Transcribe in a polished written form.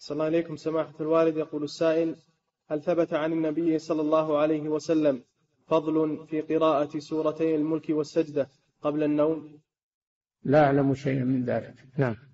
صلى الله عليكم سماحة الوالد. يقول السائل: هل ثبت عن النبي صلى الله عليه وسلم فضل في قراءة سورتي الملك والسجدة قبل النوم؟ لا أعلم شيئا من ذلك. نعم.